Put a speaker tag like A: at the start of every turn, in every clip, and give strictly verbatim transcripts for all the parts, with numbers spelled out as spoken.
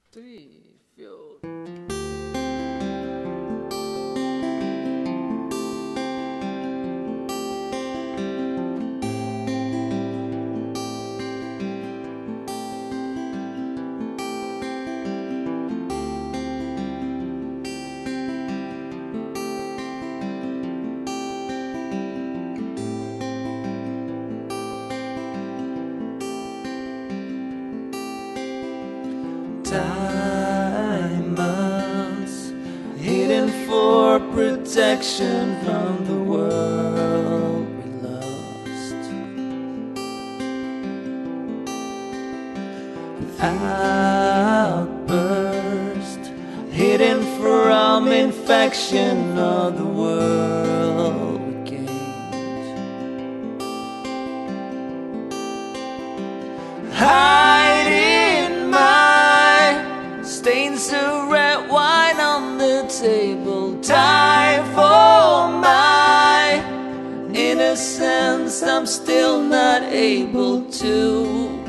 A: three, four.
B: Diamonds hidden for protection from the world we lost. Outburst hidden from infection of the world we gained. Hiding my stains of red wine on the table, time for my innocence. I'm still not able to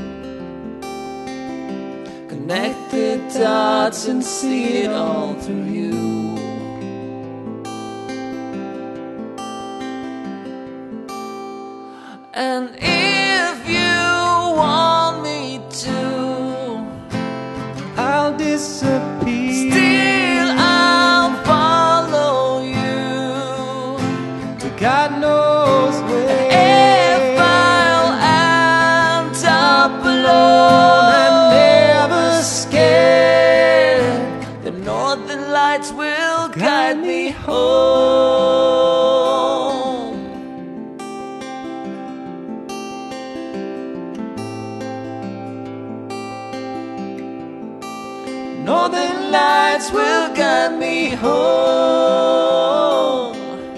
B: connect the dots and see it all through you. And if you want me to,
C: I'll disappear.
B: still I'll follow you
C: to God knows where.
B: if I'll end up alone and never scared. The northern lights will guide me home. Northern lights will guide me home.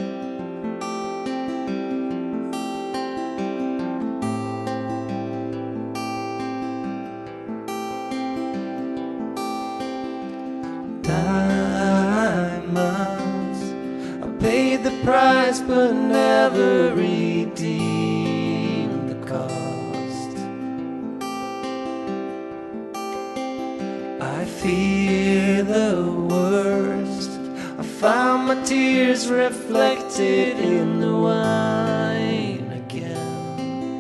B: Diamonds, I paid the price but never redeemed the cost. I fear the worst. I found my tears reflected in the wine again.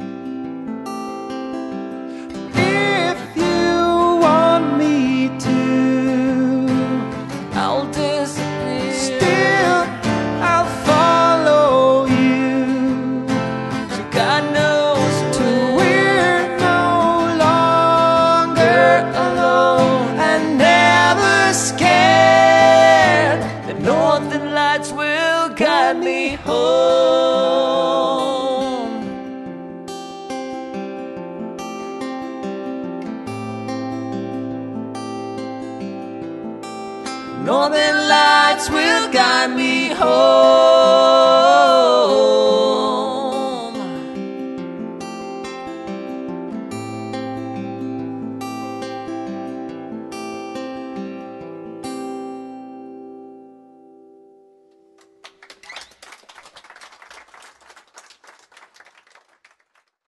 C: If you want me to,
B: I'll disappear.
C: still I'll follow you
B: So God knows
C: till
B: when
C: we're no longer alone and never scared.
B: the northern lights will guide me home. Northern lights will guide me home.